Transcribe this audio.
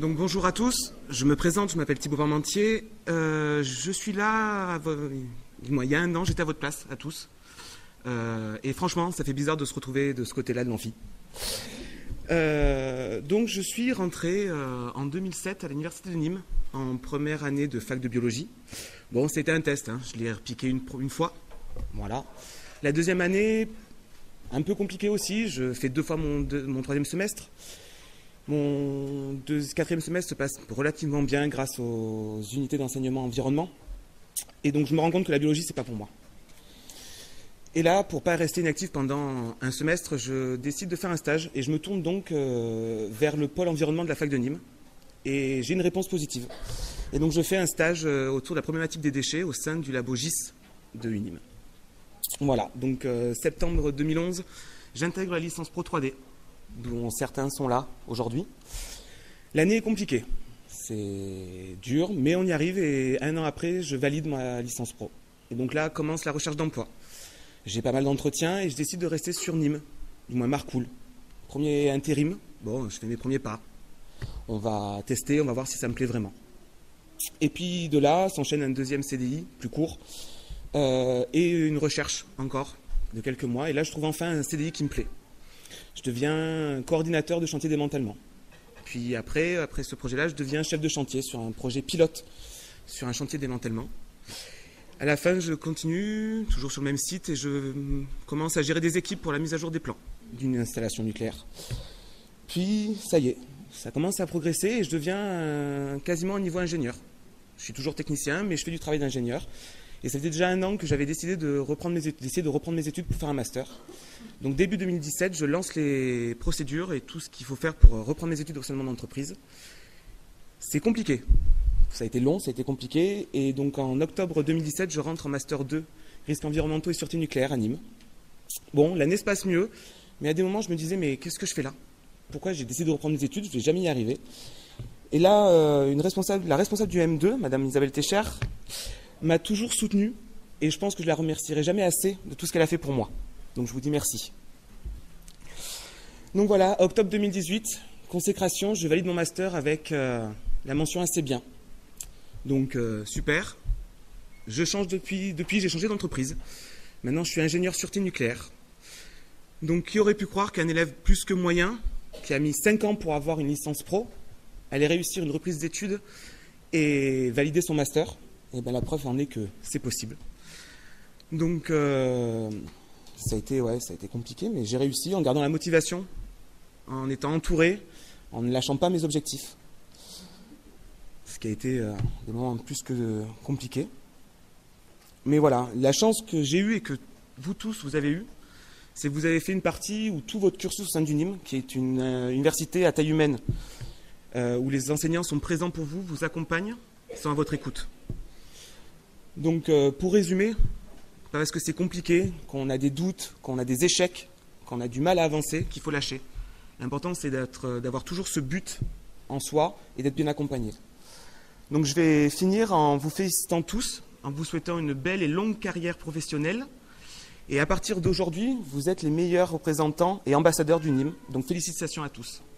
Donc bonjour à tous, je me présente, je m'appelle Thibaut Parmentier. Je suis là, il y a un an, j'étais à votre place, à tous. Et franchement, ça fait bizarre de se retrouver de ce côté-là de l'amphi. Donc je suis rentré en 2007 à l'université de Nîmes, en première année de fac de biologie. Bon, c'était un test, hein, je l'ai repiqué une fois. Voilà. La deuxième année, un peu compliqué aussi, je fais 2 fois mon troisième semestre. Mon quatrième semestre se passe relativement bien grâce aux unités d'enseignement environnement. Et donc je me rends compte que la biologie, c'est pas pour moi. Et là, pour pas rester inactif pendant un semestre, je décide de faire un stage et je me tourne donc vers le pôle environnement de la fac de Nîmes. Et j'ai une réponse positive. Et donc je fais un stage autour de la problématique des déchets au sein du labo GIS de Nîmes. Voilà, donc septembre 2011, j'intègre la licence Pro 3D, dont certains sont là aujourd'hui. L'année est compliquée, c'est dur, mais on y arrive et un an après, je valide ma licence Pro. Et donc là commence la recherche d'emploi. J'ai pas mal d'entretiens et je décide de rester sur Nîmes, du moins Marcoule. Premier intérim, bon, je fais mes premiers pas. On va tester, on va voir si ça me plaît vraiment. Et puis de là, s'enchaîne un deuxième CDI, plus court, et une recherche encore de quelques mois. Et là, je trouve enfin un CDI qui me plaît. Je deviens coordinateur de chantier démantèlement. Puis après ce projet-là, je deviens chef de chantier sur un projet pilote, sur un chantier démantèlement. À la fin, je continue, toujours sur le même site, et je commence à gérer des équipes pour la mise à jour des plans d'une installation nucléaire. Puis, ça y est, ça commence à progresser et je deviens quasiment au niveau ingénieur. Je suis toujours technicien, mais je fais du travail d'ingénieur. Et ça faisait déjà un an que j'avais décidé d'essayer de reprendre mes études pour faire un master. Donc début 2017, je lance les procédures et tout ce qu'il faut faire pour reprendre mes études au sein de mon entreprise. C'est compliqué. Ça a été long, ça a été compliqué. Et donc en octobre 2017, je rentre en master 2, risques environnementaux et sûreté nucléaire à Nîmes. Bon, l'année se passe mieux, mais à des moments, je me disais, mais qu'est-ce que je fais là? Pourquoi j'ai décidé de reprendre mes études? Je ne vais jamais y arriver. Et là, la responsable du M2, Madame Isabelle Técher, m'a toujours soutenu et je pense que je la remercierai jamais assez de tout ce qu'elle a fait pour moi. Donc je vous dis merci. Donc voilà, octobre 2018, consécration, je valide mon master avec la mention assez bien. Donc super. Je change depuis j'ai changé d'entreprise. Maintenant je suis ingénieur sûreté nucléaire. Donc qui aurait pu croire qu'un élève plus que moyen, qui a mis 5 ans pour avoir une licence pro, allait réussir une reprise d'études et valider son master? Et bien la preuve en est que c'est possible. Donc ça a été compliqué, mais j'ai réussi en gardant la motivation, en étant entouré, en ne lâchant pas mes objectifs. Ce qui a été des moments plus que compliqués. Mais voilà, la chance que j'ai eue et que vous tous vous avez eue, c'est que vous avez fait une partie où tout votre cursus au sein du Nîmes, qui est une université à taille humaine, où les enseignants sont présents pour vous, vous accompagnent, sont à votre écoute. Donc pour résumer, parce que c'est compliqué, qu'on a des doutes, qu'on a des échecs, qu'on a du mal à avancer, qu'il faut lâcher. L'important c'est d'avoir toujours ce but en soi et d'être bien accompagné. Donc je vais finir en vous félicitant tous, en vous souhaitant une belle et longue carrière professionnelle. Et à partir d'aujourd'hui, vous êtes les meilleurs représentants et ambassadeurs du Nîmes. Donc félicitations à tous.